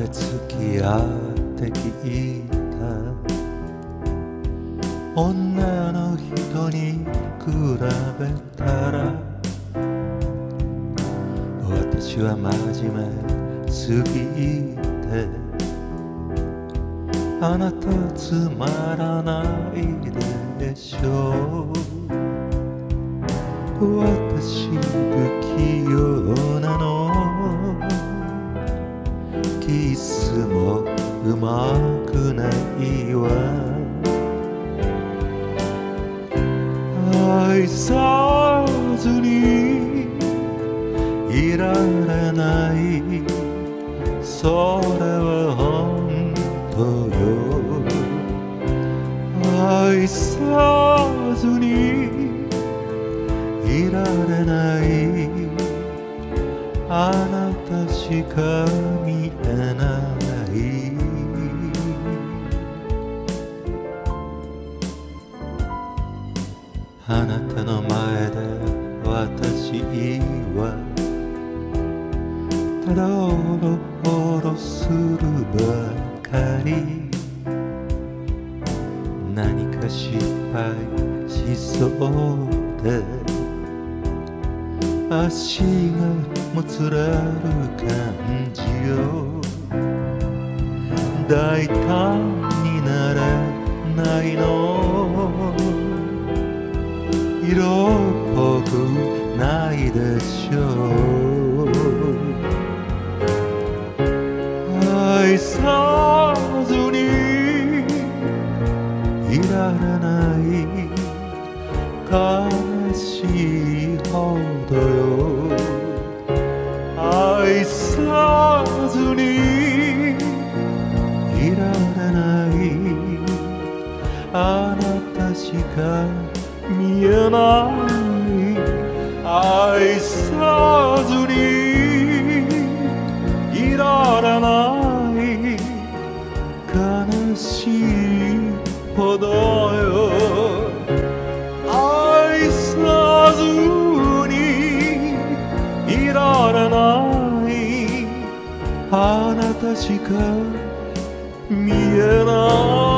で付き合ってきた女の人に比べたら私は真面目すぎてあなたつまらないでしょう。私不器用なのキスもうまくないわ愛さずにいられないそれは本当よ愛さずにいられないあなたしか見えないあなたの前で私はただおろおろするばかり何か失敗しそうで足がもつれる感じよ大胆になれないの色っぽくないでしょう愛さずにいられない悲しいほどよ愛さずにいられないあなたしか見えない愛さずにいられない悲しいほどよ愛さずにいられないあなたしか見えない